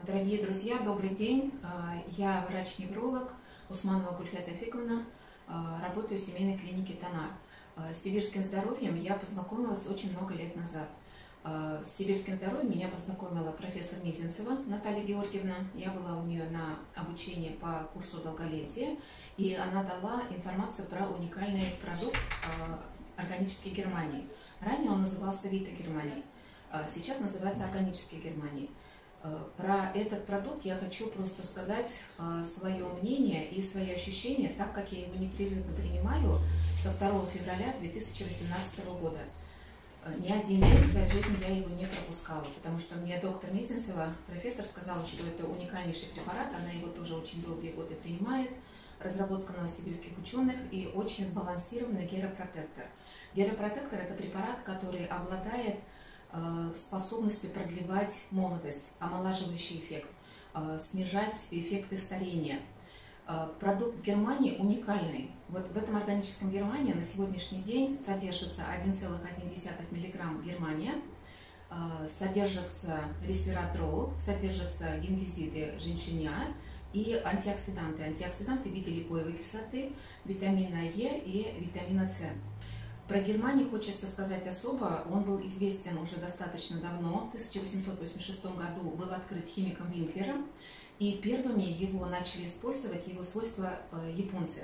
Дорогие друзья, добрый день. Я врач-невролог Усманова Гульфия Зофиковна, работаю в семейной клинике Танар. С сибирским здоровьем я познакомилась очень много лет назад. С сибирским здоровьем меня познакомила профессор Мизинцева Наталья Георгиевна. Я была у нее на обучении по курсу долголетия, и она дала информацию про уникальный продукт органический Германии. Ранее он назывался Вита Германии, сейчас называется органический Германии. Про этот продукт я хочу просто сказать свое мнение и свои ощущения, так как я его непрерывно принимаю со 2 февраля 2018 года. Ни один день в своей жизни я его не пропускала, потому что мне доктор Мизинцева, профессор, сказала, что это уникальнейший препарат, она его тоже очень долгие годы принимает, разработка новосибирских ученых и очень сбалансированный геропротектор. Геропротектор – это препарат, который обладает способностью продлевать молодость, омолаживающий эффект, снижать эффекты старения. Продукт Германии уникальный. Вот в этом органическом Германии на сегодняшний день содержится 1,1 мг Германия, содержится ресвератрол, содержатся генгизиды женьшеня и антиоксиданты. Антиоксиданты в виде липоевой кислоты, витамина Е и витамина С. Про Германию хочется сказать особо. Он был известен уже достаточно давно. В 1886 году был открыт химиком Винклером, и первыми его начали использовать его свойства японцы.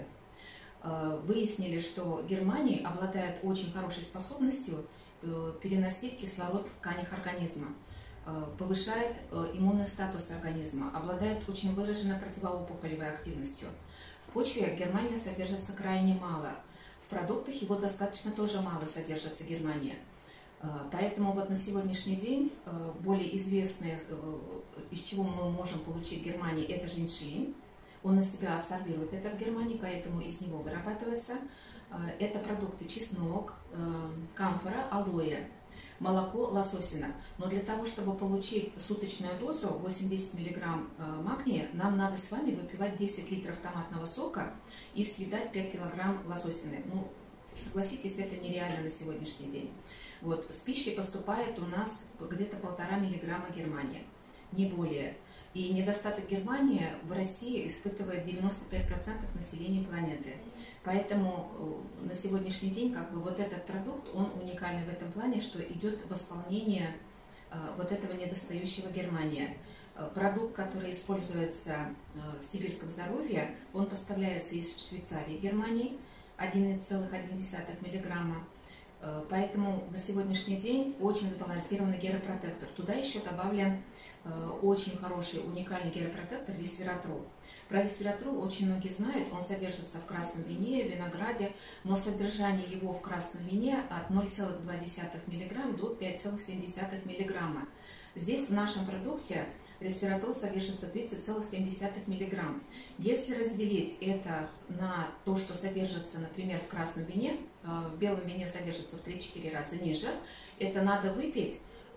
Выяснили, что Германия обладает очень хорошей способностью переносить кислород в тканях организма, повышает иммунный статус организма, обладает очень выраженной противоопухолевой активностью. В почве Германия содержится крайне мало. В продуктах его достаточно тоже мало содержится Германия. Поэтому вот на сегодняшний день более известные, из чего мы можем получить Германии, это женьшень. Он на себя абсорбирует этот Германий, поэтому из него вырабатывается. Это продукты чеснок, камфора, алоэ, молоко лососина. Но для того, чтобы получить суточную дозу 80 мг магния, нам надо с вами выпивать 10 литров томатного сока и съедать 5 кг лососины. Ну, согласитесь, это нереально на сегодняшний день. Вот, с пищей поступает у нас где-то 1,5 мг Германия, не более. И недостаток Германии в России испытывает 95% населения планеты. Поэтому на сегодняшний день вот этот продукт, он уникальный в этом плане, что идет восполнение вот этого недостающего Германия. Продукт, который используется в сибирском здоровье, он поставляется из Швейцарии, Германии, 1,1 мг. Поэтому на сегодняшний день очень сбалансированный геропротектор. Туда еще добавлен очень хороший, уникальный геропротектор ресвератрол. Про ресвератрол очень многие знают, он содержится в красном вине, винограде, но содержание его в красном вине от 0,2 мг до 5,7 мг. Здесь в нашем продукте ресвератрол содержится 30,7 мг. Если разделить это на то, что содержится, например, в красном вине, в белом вине содержится в 3-4 раза ниже, это надо выпить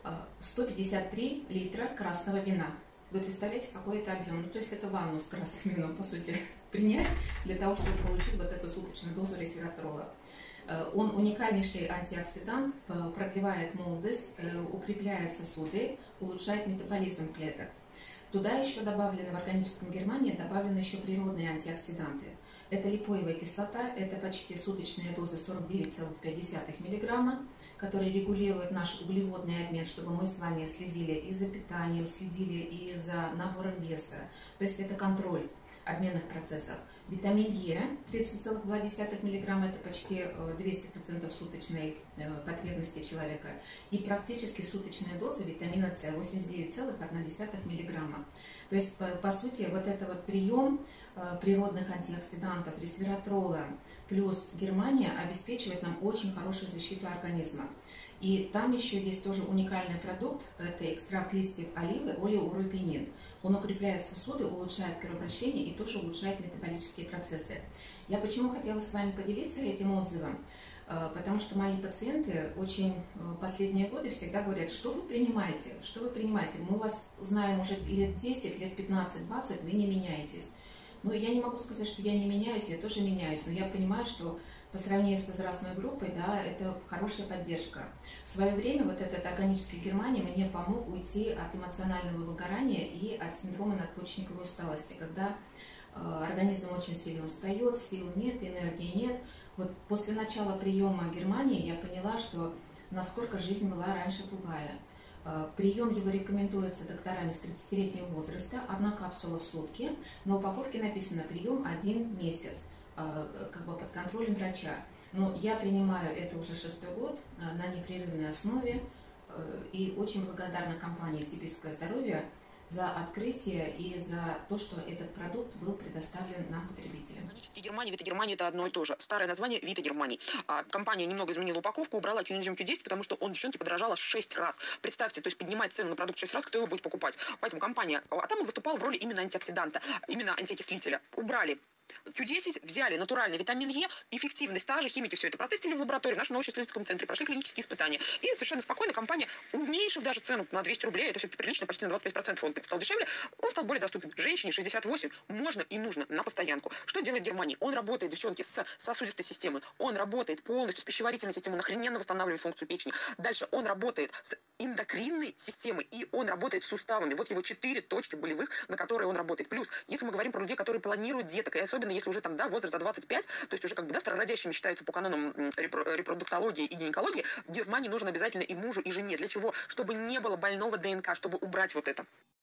153 литра красного вина. Вы представляете, какой это объем? Ну, то есть это ванну с красным вином, по сути, принять для того, чтобы получить вот эту суточную дозу ресвератрола. Он уникальнейший антиоксидант, продлевает молодость, укрепляет сосуды, улучшает метаболизм клеток. Туда еще добавлены, в органическом Германии добавлены еще природные антиоксиданты. Это липоевая кислота, это почти суточная доза 49,5 мг, которые регулируют наш углеводный обмен, чтобы мы с вами следили и за питанием, следили и за набором веса. То есть это контроль обменных процессов. Витамин Е 30,2 мг, это почти 200% суточной потребности человека. И практически суточная доза витамина С 89,1 мг. То есть, по сути, вот это вот прием природных антиоксидантов, ресвератрола плюс Германия обеспечивает нам очень хорошую защиту организма. И там еще есть тоже уникальный продукт, это экстракт листьев оливы, олеоурупинин. Он укрепляет сосуды, улучшает кровообращение и тоже улучшает метаболические процессы. Я почему хотела с вами поделиться этим отзывом? Потому что мои пациенты очень последние годы всегда говорят, что вы принимаете, что вы принимаете. Мы вас знаем уже лет 10, лет 15-20, вы не меняетесь. Ну, я не могу сказать, что я не меняюсь, я тоже меняюсь, но я понимаю, что по сравнению с возрастной группой, да, это хорошая поддержка. В свое время вот этот органический Германия мне помог уйти от эмоционального выгорания и от синдрома надпочечниковой усталости, когда организм очень сильно устает, сил нет, энергии нет. Вот после начала приема Германии я поняла, что насколько жизнь была раньше другая. Прием его рекомендуется докторами с 30-летнего возраста, 1 капсула в сутки. На упаковке написано прием 1 месяц, как бы под контролем врача. Но я принимаю это уже 6-й год на непрерывной основе и очень благодарна компании «Сибирское здоровье» за открытие и за то, что этот продукт был предоставлен нам, потребителям. Органический Германия, Вита Германия — это одно и то же. Старое название — Вита Германии. Компания немного изменила упаковку, убрала Q10 Q10, потому что он, девчонки, подорожал аж 6 раз. Представьте, то есть поднимать цену на продукт 6 раз, кто его будет покупать? Поэтому компания, а там он выступал в роли именно антиоксиданта, именно антиокислителя. Убрали Q10, взяли натуральный витамин Е, эффективность та же, химики все это протестили в лаборатории, в нашем научно-исследовательском центре, прошли клинические испытания. И совершенно спокойно компания, уменьшив даже цену на 200 рублей, это все-таки прилично, почти на 25% он стал дешевле, он стал более доступен. Женщине 68 можно и нужно на постоянку. Что делает Германия? Он работает, девчонки, с сосудистой системой, он работает полностью с пищеварительной системой, он охрененно восстанавливает функцию печени. Дальше он работает с эндокринной системой, и он работает с суставами. Вот его 4 точки болевых, на которые он работает. Плюс, если мы говорим про людей, которые планируют деток, и особенно если уже там, да, возраст за 25, то есть уже как бы, да, старородящими считаются по канонам репродуктологии и гинекологии, Германии нужен обязательно и мужу, и жене. Для чего? Чтобы не было больного ДНК, чтобы убрать вот это.